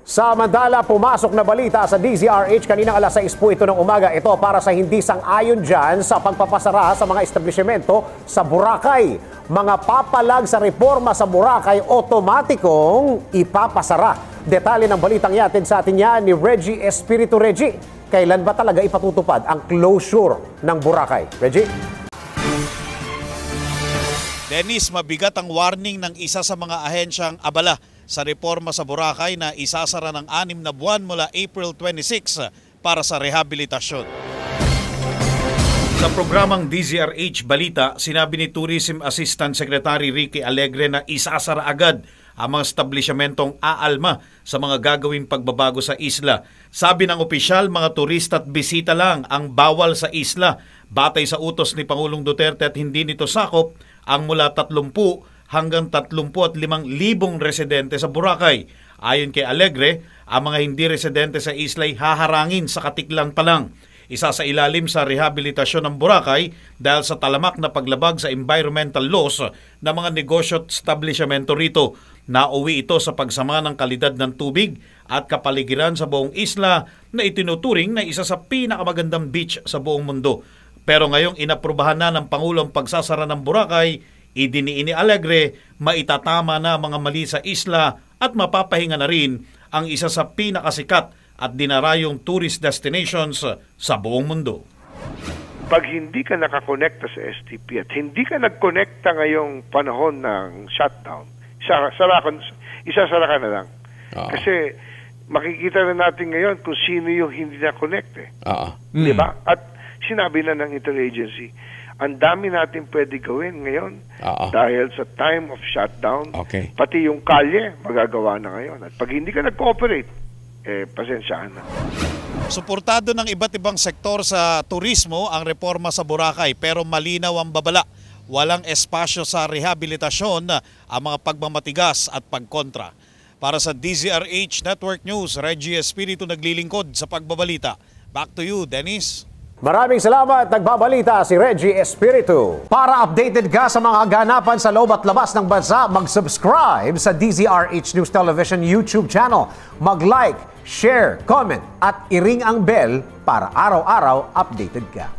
Samantala, pumasok na balita sa DZRH kaninang alas 6 po ito ng umaga. Ito para sa hindi sang-ayon dyan sa pagpapasara sa mga establishmento sa Boracay. Mga papalag sa reforma sa Boracay, otomatikong ipapasara. Detalye ng balitang yatin sa atin yan ni Reggie Espiritu. Reggie, kailan ba talaga ipatutupad ang closure ng Boracay? Reggie? Dennis, mabigat ang warning ng isa sa mga ahensyang abala sa reforma sa Boracay na isasara ng 6 na buwan mula April 26 para sa rehabilitasyon. Sa programang DZRH Balita, sinabi ni Tourism Assistant Secretary Ricky Alegre na isasara agad ang mga establishmentong aalma sa mga gagawing pagbabago sa isla. Sabi ng opisyal, mga turista at bisita lang ang bawal sa isla. Batay sa utos ni Pangulong Duterte at hindi nito sakop ang mula 30 hanggang 35,000 residente sa Boracay. Ayon kay Alegre, ang mga hindi residente sa isla ay haharangin sa katiklan pa lang. Isa sa ilalim sa rehabilitasyon ng Boracay dahil sa talamak na paglabag sa environmental laws ng mga negosyo at establishmento rito. Nauwi ito sa pagsama ng kalidad ng tubig at kapaligiran sa buong isla na itinuturing na isa sa pinakamagandang beach sa buong mundo. Pero ngayong inaprubahan na ng Pangulo ang pagsasara ng Boracay, idiniin ni Alegre, maitatama na mga mali sa isla at mapapahinga na rin ang isa sa pinakasikat at dinarayong tourist destinations sa buong mundo. Pag hindi ka nakakonekta sa STP at hindi ka nagkonekta ngayong panahon ng shutdown, isasara ka na lang. Kasi makikita na natin ngayon kung sino yung hindi na-connect. Diba? At sinabi na ng interagency, ang dami natin pwede gawin ngayon dahil sa time of shutdown, pati yung kalye magagawa na ngayon. At pag hindi ka nag-cooperate, pasensyahan na. Suportado ng iba't ibang sektor sa turismo ang reforma sa Boracay pero malinaw ang babala. Walang espasyo sa rehabilitasyon ang mga pagmamatigas at pagkontra. Para sa DZRH Network News, Reggie Espiritu naglilingkod sa pagbabalita. Back to you, Dennis. Maraming salamat. Nagbabalita si Reggie Espiritu. Para updated ka sa mga ganapan sa loob at labas ng bansa, mag-subscribe sa DZRH News Television YouTube channel. Mag-like, share, comment at i-ring ang bell para araw-araw updated ka.